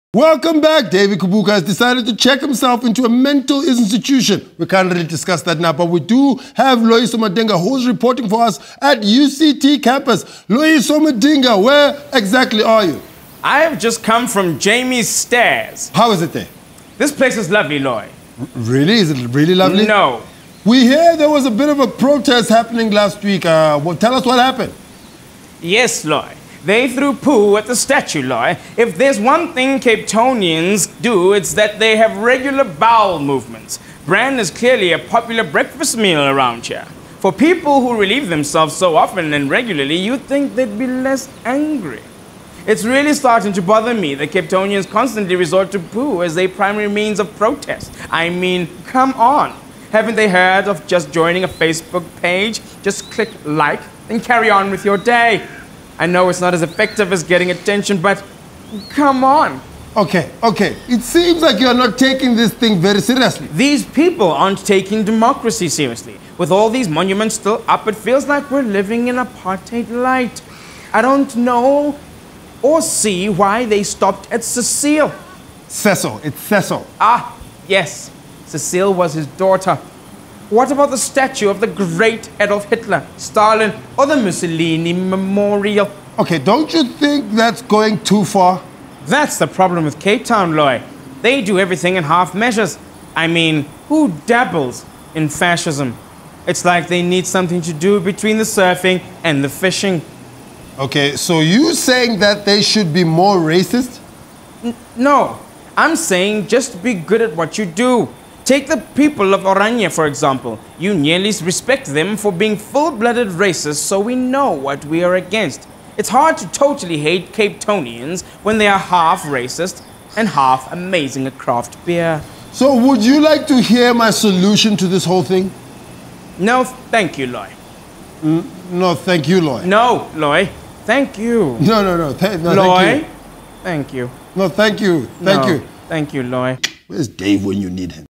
Welcome back. David Kubuka has decided to check himself into a mental institution. We can't really discuss that now, but we do have Loyiso Madinga, who's reporting for us at UCT campus. Loyiso Madinga, where exactly are you? I have just come from Jamie's Stairs. How is it there? This place is lovely, Loy. Really? Is it really lovely? No. We hear there was a bit of a protest happening last week. Well, tell us what happened. Yes, Loy. They threw poo at the statue, Loy. If there's one thing Cape Townians do, it's that they have regular bowel movements. Bran is clearly a popular breakfast meal around here. For people who relieve themselves so often and regularly, you'd think they'd be less angry. It's really starting to bother me that Cape Townians constantly resort to poo as a primary means of protest. I mean, come on. Haven't they heard of just joining a Facebook page? Just click like and carry on with your day. I know it's not as effective as getting attention, but come on. Okay. It seems like you're not taking this thing very seriously. These people aren't taking democracy seriously. With all these monuments still up, it feels like we're living in apartheid light. I don't know or see why they stopped at Cecile. Cecil. It's Cecil. Ah, yes. Cecile was his daughter. What about the statue of the great Adolf Hitler, Stalin, or the Mussolini Memorial? Okay, don't you think that's going too far? That's the problem with Cape Town, Loy. They do everything in half measures. I mean, who dabbles in fascism? It's like they need something to do between the surfing and the fishing. Okay, so you saying that they should be more racist? No, I'm saying just be good at what you do. Take the people of Oranje, for example. You nearly respect them for being full-blooded racists, so we know what we are against. It's hard to totally hate Cape Townians when they are half racist and half amazing at craft beer. So would you like to hear my solution to this whole thing? No, thank you, Loy. No, thank you, Loy. No, Loy. Thank you. No, Loy, thank you. thank you. No, thank you. Thank you. Thank you, Loy. Where's Dave when you need him?